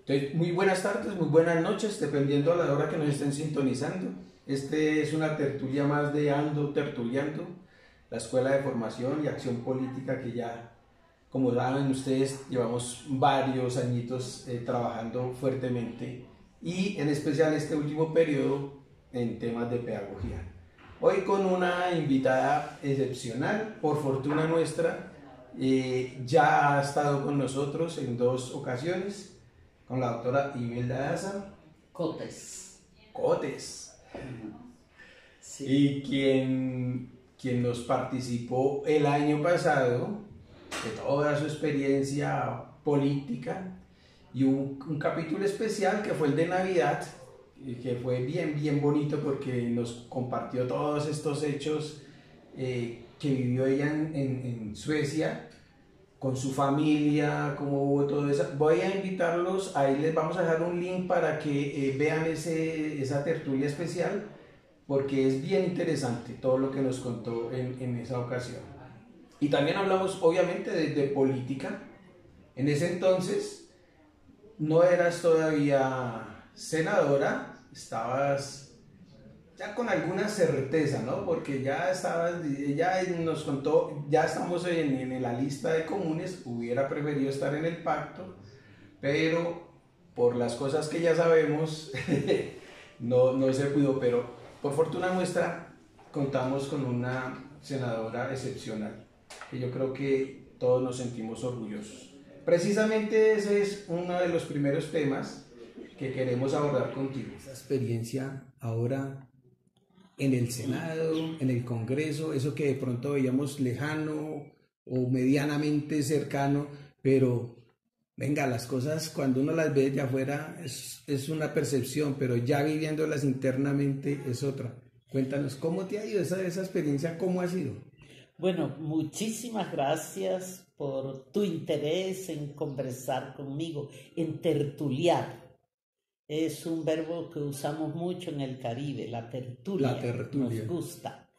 Entonces, muy buenas tardes, muy buenas noches, dependiendo a la hora que nos estén sintonizando. Este es una tertulia más de Ando Tertuliando, la Escuela de Formación y Acción Política que ya, como saben ustedes, llevamos varios añitos trabajando fuertemente y en especial este último periodo en temas de pedagogía. Hoy con una invitada excepcional, por fortuna nuestra, ya ha estado con nosotros en 2 ocasiones, con la doctora Imelda Daza Cotes. Cotes, Sí. y quien nos participó el año pasado de toda su experiencia política, y un capítulo especial que fue el de Navidad, y que fue bien bonito porque nos compartió todos estos hechos que vivió ella en Suecia con su familia, cómo hubo todo eso. Voy a invitarlos, ahí les vamos a dejar un link para que vean esa tertulia especial, porque es bien interesante todo lo que nos contó en esa ocasión. Y también hablamos obviamente de política. En ese entonces no eras todavía senadora, estabas ya con alguna certeza, ¿no? Porque ya estabas, ya nos contó, ya estamos en la lista de comunes, hubiera preferido estar en el pacto, pero por las cosas que ya sabemos, no se pudo, pero por fortuna nuestra contamos con una senadora excepcional, que yo creo que todos nos sentimos orgullosos. Precisamente ese es uno de los primeros temas que queremos abordar contigo. Esa experiencia ahora en el Senado, en el Congreso, eso que de pronto veíamos lejano o medianamente cercano, pero venga, las cosas cuando uno las ve de afuera es una percepción, pero ya viviéndolas internamente es otra. Cuéntanos, ¿cómo te ha ido esa experiencia? ¿Cómo ha sido? Bueno, muchísimas gracias por tu interés en conversar conmigo, en tertuliar. Es un verbo que usamos mucho en el Caribe, la tertulia. La tertulia. Nos gusta.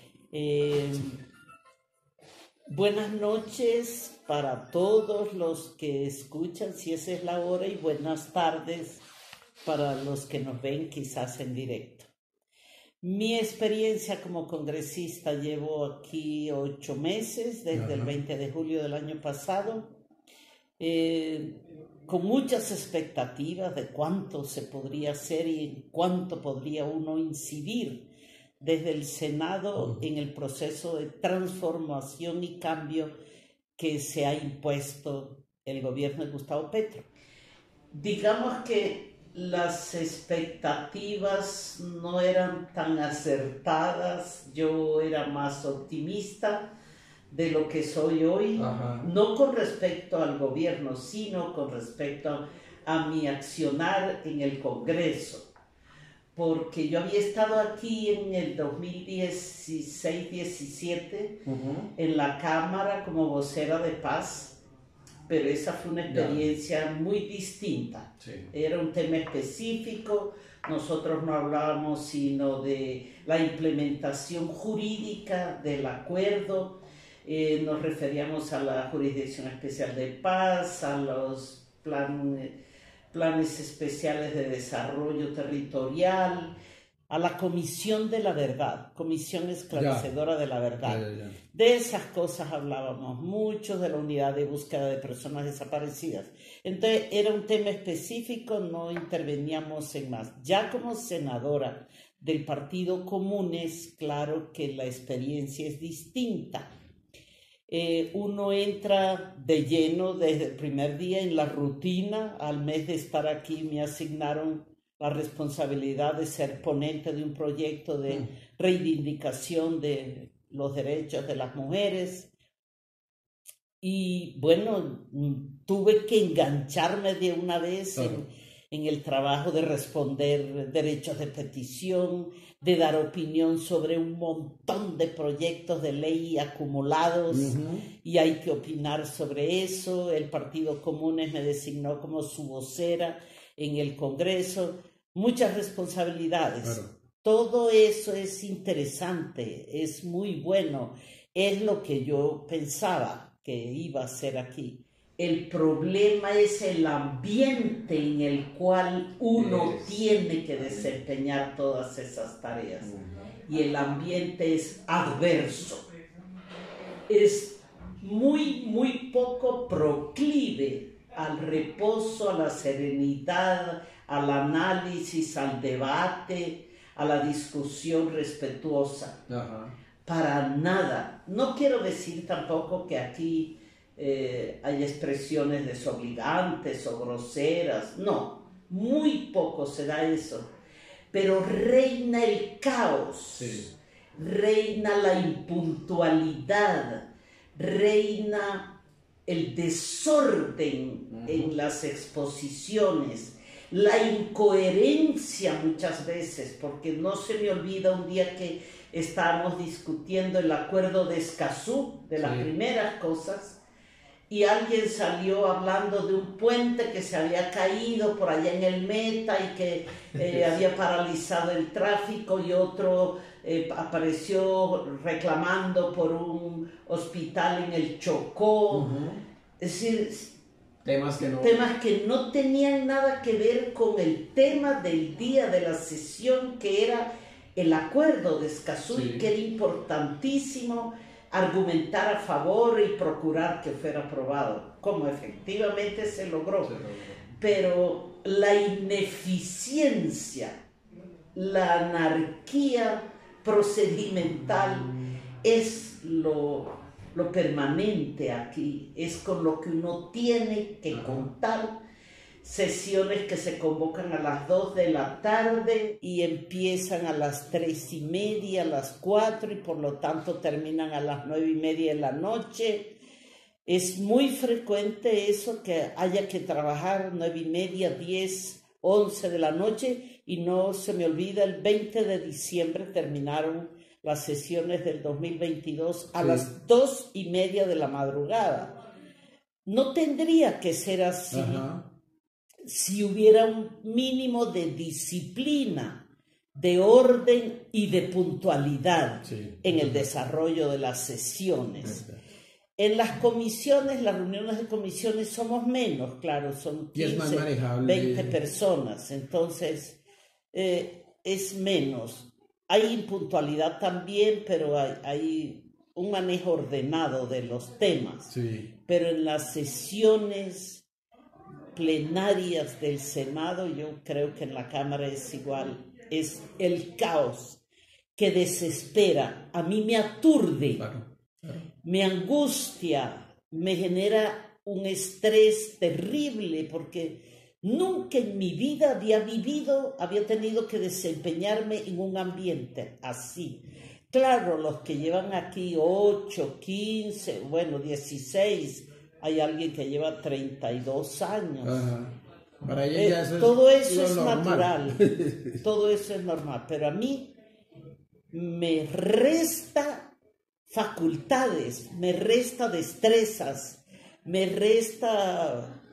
Buenas noches para todos los que escuchan, si esa es la hora, y buenas tardes para los que nos ven quizás en directo. Mi experiencia como congresista, llevo aquí 8 meses, desde el 20 de julio del año pasado, con muchas expectativas de cuánto se podría hacer y en cuánto podría uno incidir desde el Senado en el proceso de transformación y cambio que se ha impuesto el gobierno de Gustavo Petro. Digamos que las expectativas no eran tan acertadas, yo era más optimista de lo que soy hoy. Ajá. No con respecto al gobierno, sino con respecto a mi accionar en el Congreso, porque yo había estado aquí en el 2016-17 en la Cámara como vocera de paz, pero esa fue una experiencia muy distinta. Sí. Era un tema específico, nosotros no hablábamos sino de la implementación jurídica del acuerdo, nos referíamos a la Jurisdicción Especial de Paz, a los planes especiales de desarrollo territorial, a la Comisión de la Verdad, Comisión Esclarecedora de la Verdad. De esas cosas hablábamos mucho, de la unidad de búsqueda de personas desaparecidas. Entonces era un tema específico, no interveníamos en más. Ya como senadora del Partido Comunes, claro que la experiencia es distinta. Uno entra de lleno desde el primer día en la rutina. Al mes de estar aquí me asignaron la responsabilidad de ser ponente de un proyecto de reivindicación de los derechos de las mujeres. Y bueno, tuve que engancharme de una vez en el trabajo de responder derechos de petición, de dar opinión sobre un montón de proyectos de ley acumulados, y hay que opinar sobre eso. El Partido Comunes me designó como su vocera en el Congreso. Muchas responsabilidades. Claro. Todo eso es interesante, es muy bueno, es lo que yo pensaba que iba a ser aquí. El problema es el ambiente en el cual uno tiene que desempeñar todas esas tareas. Y el ambiente es adverso. Es muy poco proclive al reposo, a la serenidad, al análisis, al debate, a la discusión respetuosa. Para nada. No quiero decir tampoco que aquí hay expresiones desobligantes o groseras. No, muy poco se da eso. Pero reina el caos, sí. Reina la impuntualidad, reina el desorden en las exposiciones, la incoherencia muchas veces, porque no se me olvida un día que estábamos discutiendo el acuerdo de Escazú, de las primeras cosas, y alguien salió hablando de un puente que se había caído por allá en el Meta y que había paralizado el tráfico, y otro apareció reclamando por un hospital en el Chocó. Es decir, temas que no tenían nada que ver con el tema del día de la sesión, que era el acuerdo de Escazú, y que era importantísimo argumentar a favor y procurar que fuera aprobado, como efectivamente se logró. Pero la ineficiencia, la anarquía procedimental es lo permanente aquí, es con lo que uno tiene que contar. Sesiones que se convocan a las 2 de la tarde y empiezan a las 3:30, a las 4, y por lo tanto terminan a las 9:30 de la noche. Es muy frecuente eso, que haya que trabajar 9:30, 10, 11 de la noche, y no se me olvida, el 20 de diciembre terminaron las sesiones del 2022 a las 2:30 de la madrugada. No tendría que ser así. Si hubiera un mínimo de disciplina, de orden y de puntualidad en el desarrollo de las sesiones. En las comisiones, las reuniones de comisiones somos menos, claro, son 15, 20 personas, entonces es menos. Hay impuntualidad también, pero hay un manejo ordenado de los temas. Pero en las sesiones plenarias del Senado, yo creo que en la Cámara es igual, es el caos que desespera, a mí me aturde, me angustia, me genera un estrés terrible, porque nunca en mi vida había tenido que desempeñarme en un ambiente así. Claro, los que llevan aquí 8, 15, bueno, 16, hay alguien que lleva 32 años. Para ella eso todo eso es natural. Todo eso es normal. Pero a mí me resta facultades, me resta destrezas, me resta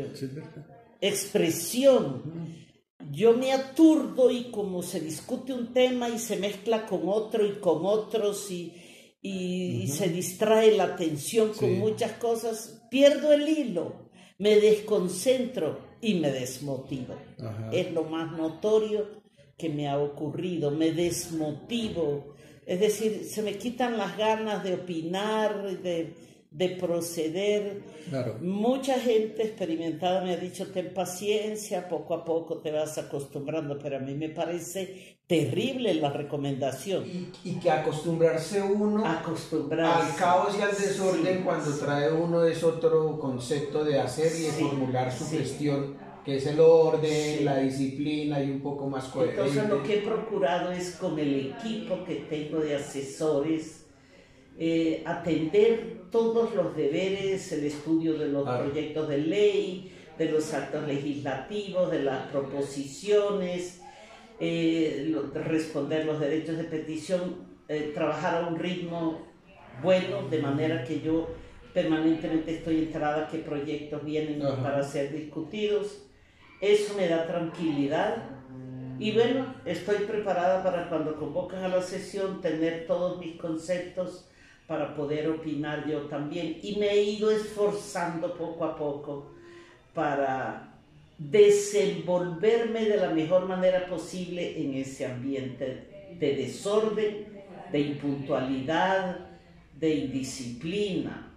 expresión. Yo me aturdo, y como se discute un tema y se mezcla con otro y con otros, y se distrae la atención con muchas cosas, pierdo el hilo, me desconcentro y me desmotivo. Es lo más notorio que me ha ocurrido, me desmotivo, es decir, se me quitan las ganas de opinar, de proceder. Mucha gente experimentada me ha dicho: ten paciencia, poco a poco te vas acostumbrando, pero a mí me parece terrible la recomendación. Y que acostumbrarse uno al caos y al desorden cuando trae uno es otro concepto de hacer y de formular su gestión, que es el orden, la disciplina y un poco más coherente. Entonces lo que he procurado es, con el equipo que tengo de asesores, atender todos los deberes, el estudio de los proyectos de ley, de los actos legislativos, de las proposiciones, responder los derechos de petición, trabajar a un ritmo bueno, de manera que yo permanentemente estoy enterada qué proyectos vienen para ser discutidos. Eso me da tranquilidad. Y bueno, estoy preparada para, cuando convocan a la sesión, tener todos mis conceptos para poder opinar yo también. Y me he ido esforzando poco a poco para desenvolverme de la mejor manera posible en ese ambiente de desorden, de impuntualidad, de indisciplina.